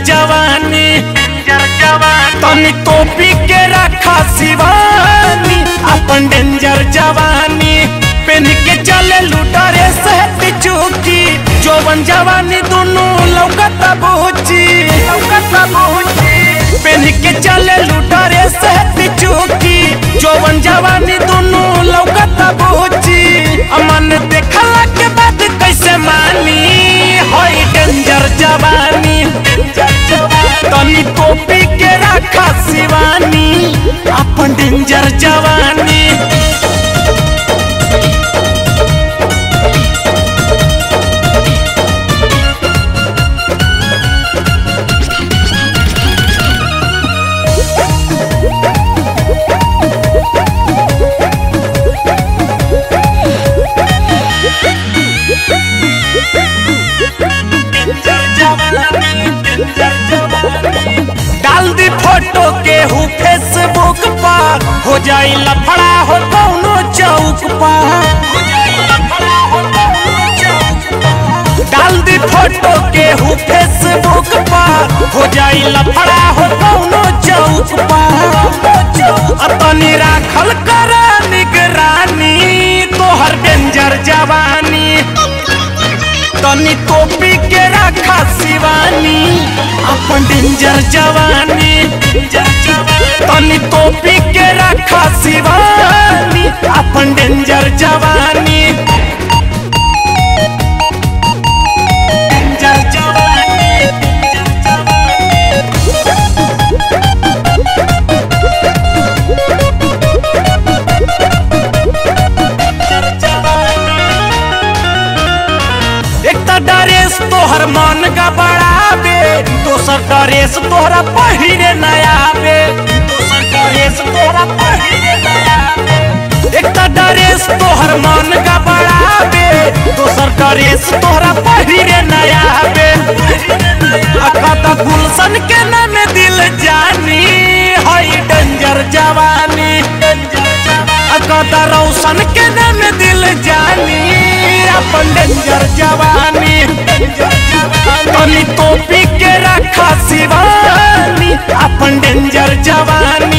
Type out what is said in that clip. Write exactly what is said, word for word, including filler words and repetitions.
जवानी तनी टोपी के रखा शिवानी अपन डेंजर जवानी पेन के चले लुटारे सहत चूकी जोवन जवानी दोनों लौकता बोची लौकता बोची पेन के चले लुटारे सहत चूकी जोवन जवानी दोनों लौकता बोची अमन देखला के बाद कैसे मानी होई डेंजर जवानी तनी टोपी के रखा शिवानी अपन डेंजर जवानी डाल दी फोटो के हूँ फेसबुक पर हो जाई लफड़ा हो कौनो चौक पर डाल दी फोटो के हूँ फेसबुक पर हो जाई लफड़ा हो कौनो चौक पर अपनी राखल कर निगरानी तोहर डेंजर जवानी तनी टोपी के रखा शिवानी अपन डेंजर जवानी तनी टोपी के रखा शिवानी अपन डेंजर जवानी डेंजर जवानी ड्रेस तोहर मन का बढ़ावे दोसर ड्रेस तोहरा पहिरे नया आवे दोसर ड्रेस तोहरा पहिरे नया आवे एक ड्रेस तोहर मन का बढ़ावे दोसर ड्रेस तोहरा पहिरे नया आवे अकता गुलशन के नाम दिल जानी हई डेंजर जवानी अकता रोशन के नाम दिल जानी अपन डेंजर जवानी तनी टोपी के रखा शिवानी अपन डेंजर जवानी।